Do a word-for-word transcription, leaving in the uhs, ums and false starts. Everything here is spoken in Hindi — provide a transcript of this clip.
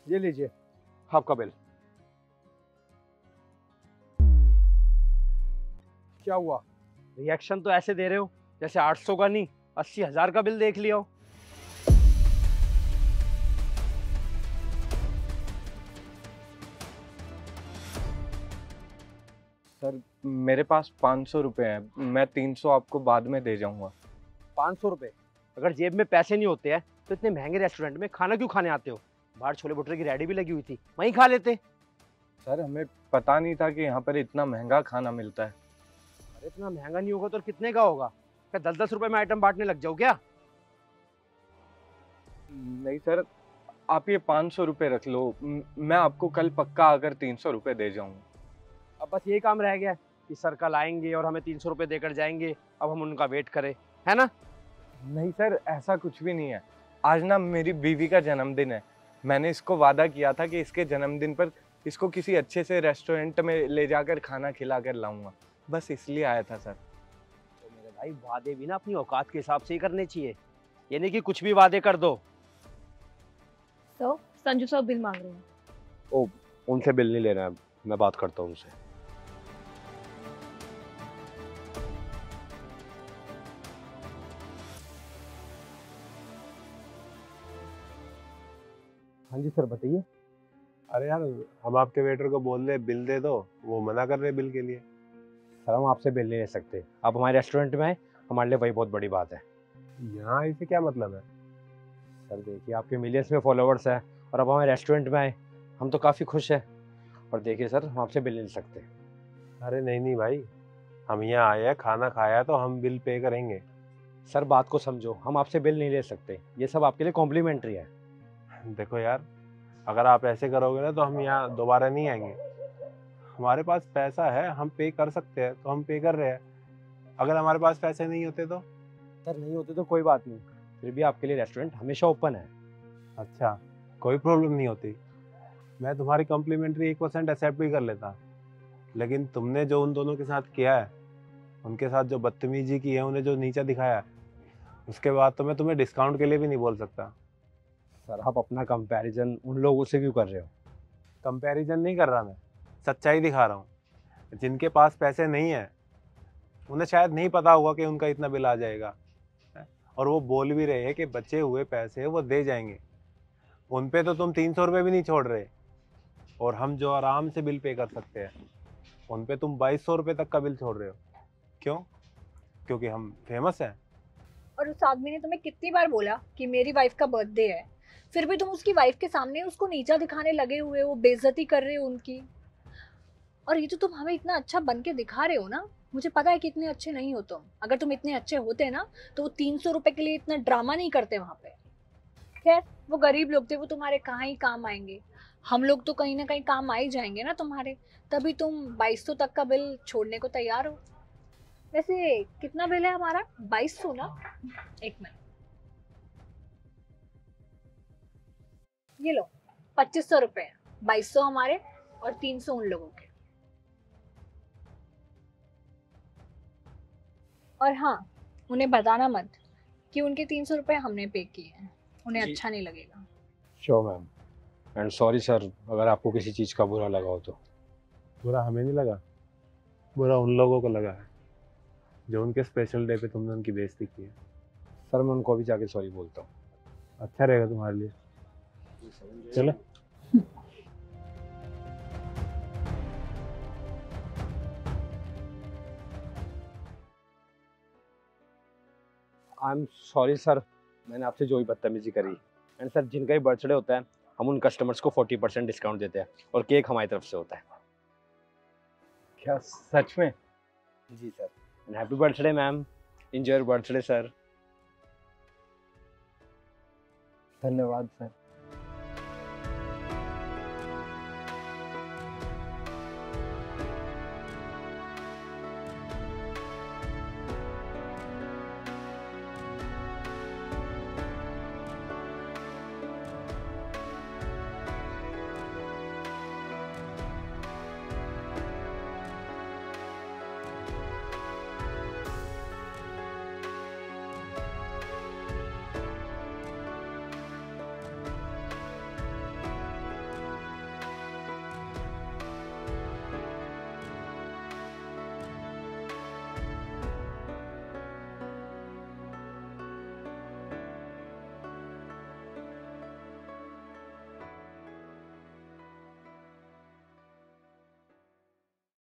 ये लीजिए आपका बिल। क्या हुआ? रिएक्शन तो ऐसे दे रहे हो जैसे आठ सौ का नहीं अस्सी हजार का बिल देख लिया हो। सर मेरे पास पाँच सौ रुपये हैं, मैं तीन सौ आपको बाद में दे जाऊंगा। पाँच सौ रुपये? अगर जेब में पैसे नहीं होते हैं तो इतने महंगे रेस्टोरेंट में खाना क्यों खाने आते हो? बाहर छोले भटूरे की रेडी भी लगी हुई थी, वहीं खा लेते। सर हमें पता नहीं था कि यहाँ पर इतना महंगा खाना मिलता है। अरे इतना महंगा नहीं होगा तो कितने का होगा? क्या दस दस रुपए में आइटम बांटने लग जाओ क्या? नहीं सर, आप ये पाँच सौ रुपये रख लो, म- मैं आपको कल पक्का आकर तीन सौ रुपये दे जाऊंगा। अब बस ये काम रह गया कि सर कल आएंगे और हमें तीन सौ रुपये देकर जाएंगे, अब हम उनका वेट करें, है ना? नहीं सर, ऐसा कुछ भी नहीं है। आज ना मेरी बीवी का जन्मदिन है, मैंने इसको वादा किया था कि इसके जन्मदिन पर इसको किसी अच्छे से रेस्टोरेंट में ले जाकर खाना खिला कर लाऊंगा, बस इसलिए आया था सर। तो मेरे भाई वादे भी ना अपनी औकात के हिसाब से ही करने चाहिए, ये नहीं कि कुछ भी वादे कर दो। तो संजू साहब बिल मांग रहे हैं। ओ, उनसे बिल नहीं लेना है, मैं बात करता हूँ उनसे। हाँ जी सर बताइए। अरे यार, हम आपके वेटर को बोल रहे बिल दे दो, वो मना कर रहे बिल के लिए। सर हम आपसे बिल नहीं ले सकते, आप हमारे रेस्टोरेंट में आए, हमारे लिए वही बहुत बड़ी बात है। यहाँ इसे क्या मतलब है? सर देखिए आपके मिलियंस में फॉलोवर्स हैं और अब हमारे रेस्टोरेंट में आए, हम तो काफ़ी खुश हैं। और देखिए सर हम आपसे बिल नहीं ले सकते। अरे नहीं नहीं भाई, हम यहाँ आए हैं, खाना खाया है तो हम बिल पे करेंगे। सर बात को समझो, हम आपसे बिल नहीं ले सकते, ये सब आपके लिए कॉम्प्लीमेंट्री है। देखो यार, अगर आप ऐसे करोगे ना तो हम यहाँ दोबारा नहीं आएंगे। हमारे पास पैसा है, हम पे कर सकते हैं तो हम पे कर रहे हैं। अगर हमारे पास पैसे नहीं होते तो? सर नहीं होते तो कोई बात नहीं, फिर भी आपके लिए रेस्टोरेंट हमेशा ओपन है। अच्छा, कोई प्रॉब्लम नहीं होती, मैं तुम्हारी कॉम्प्लीमेंट्री एक परसेंट एक्सेप्ट भी कर लेता। लेकिन तुमने जो उन दोनों के साथ किया है, उनके साथ जो बदतमीजी की है, उन्हें जो नीचा दिखाया है, उसके बाद तो मैं तुम्हें डिस्काउंट के लिए भी नहीं बोल सकता। सर आप अपना कंपैरिजन उन लोगों से क्यों कर रहे हो? कंपैरिजन नहीं कर रहा मैं, सच्चाई दिखा रहा हूँ। जिनके पास पैसे नहीं है उन्हें शायद नहीं पता होगा कि उनका इतना बिल आ जाएगा, और वो बोल भी रहे हैं कि बचे हुए पैसे वो दे जाएंगे। उन पे तो तुम तीन सौ रुपये भी नहीं छोड़ रहे, और हम जो आराम से बिल पे कर सकते हैं उन पे तुम बाईस सौ रुपये तक का बिल छोड़ रहे हो। क्यों? क्योंकि हम फेमस हैं। और उस आदमी ने तुम्हें कितनी बार बोला कि मेरी वाइफ का बर्थडे है, फिर भी तुम उसकी वाइफ के सामने उसको नीचा दिखाने लगे हुए हो, बेइज्जती कर रहे हो उनकी। और ये तो तुम हमें इतना अच्छा बन के दिखा रहे हो ना, मुझे पता है कि इतने अच्छे नहीं हो तुम। अगर तुम इतने अच्छे होते ना तो वो तीन सौ रुपए के लिए इतना ड्रामा नहीं करते वहां पे। खैर, वो गरीब लोग थे, वो तुम्हारे कहाँ ही काम आएंगे। हम लोग तो कहीं ना कहीं काम आ ही जाएंगे ना तुम्हारे, तभी तुम बाईस सौ तक का बिल छोड़ने को तैयार हो। वैसे कितना बिल है हमारा? बाईस सौ ना? एक मिनट, ये लो, पच्चीस सौ रुपए है। बाईस सौ हमारे और तीन सौ उन लोगों के। और हाँ, उन्हें बताना मत कि उनके तीन सौ रुपए हमने पे किए हैं, उन्हें अच्छा नहीं लगेगा। Sure ma'am, and sorry sir अगर आपको किसी चीज़ का बुरा लगा हो तो। बुरा हमें नहीं लगा, बुरा उन लोगों को लगा है जो उनके स्पेशल डे पे तुमने उनकी बेइज्जती की है। सर मैं उनको अभी जाके सॉरी बोलता हूँ। अच्छा रहेगा तुम्हारे लिए। चलो। आई एम सॉरी सर, मैंने आपसे जो भी बदतमीजी करी। एंड सर जिनका भी बर्थडे होता है हम उन कस्टमर्स को फोर्टी परसेंट डिस्काउंट देते हैं और केक हमारी तरफ से होता है। क्या सच में? जी sir, and happy birthday ma'am, enjoy your birthday sir. धन्यवाद सर।